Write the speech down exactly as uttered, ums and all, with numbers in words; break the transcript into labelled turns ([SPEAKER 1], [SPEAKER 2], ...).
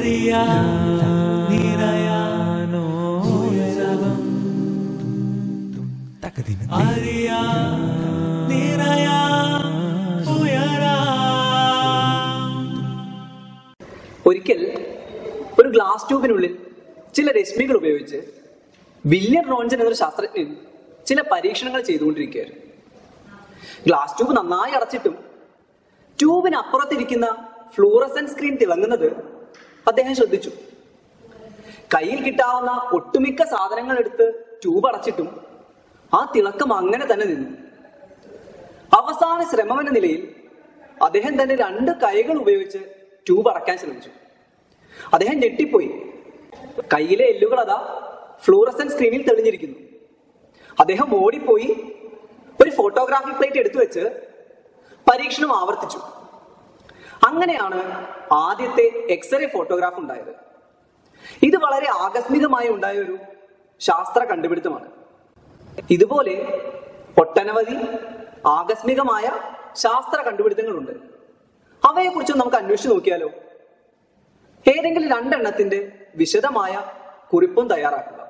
[SPEAKER 1] ഒരിക്കൽ ഒരു ഗ്ലാസ് ട്യൂബിനുള്ളിൽ ചില രശ്മികൾ ഉപയോഗിച്ച് വില്യം റോൺജൻ എന്നൊരു ശാസ്ത്രജ്ഞൻ ചില പരീക്ഷണങ്ങൾ ചെയ്തുകൊണ്ടിരിക്കുകയായിരുന്നു. ഗ്ലാസ് ട്യൂബ് നന്നായി അടച്ചിട്ടും ട്യൂബിന് അപ്പുറത്തിരിക്കുന്ന ഫ്ലൂറസെന്റ് സ്ക്രീൻ തിളങ്ങുന്നത് അദ്ദേഹം ശ്രദ്ധിച്ചു. കയ്യിൽ കിട്ടാവുന്ന ഒട്ടുമിക്ക സാധനങ്ങൾ എടുത്ത് ട്യൂബ് അടച്ചിട്ടും ആ തിളക്കം അങ്ങനെ തന്നെ നിന്നു. അവസാന ശ്രമം എന്ന നിലയിൽ അദ്ദേഹം തന്റെ രണ്ട് കൈകൾ ഉപയോഗിച്ച് ട്യൂബ് അടയ്ക്കാൻ ശ്രമിച്ചു. അദ്ദേഹം ഞെട്ടിപ്പോയി. കയ്യിലെ എല്ലുകൾ അതാ ഫ്ലൂറസെന്റ് സ്ക്രീനിൽ തെളിഞ്ഞിരിക്കുന്നു. അദ്ദേഹം ഓടിപ്പോയി ഒരു ഫോട്ടോഗ്രാഫി പ്ലേറ്റ് എടുത്തു വെച്ച് പരീക്ഷണം ആവർത്തിച്ചു. അങ്ങനെയാണ് ആദ്യത്തെ എക്സ്റേ ഫോട്ടോഗ്രാഫ് ഉണ്ടായത്. ഇത് വളരെ ആകസ്മികമായി ഉണ്ടായ ഒരു ശാസ്ത്ര കണ്ടുപിടുത്തമാണ്. ഇതുപോലെ ഒട്ടനവധി ആകസ്മികമായ ശാസ്ത്ര കണ്ടുപിടുത്തങ്ങളുണ്ട്. അവയെക്കുറിച്ച് നമുക്ക് അന്വേഷിച്ച് നോക്കിയാലോ? ഏതെങ്കിലും രണ്ടെണ്ണത്തിന്റെ വിശദമായ കുറിപ്പും തയ്യാറാക്കുക.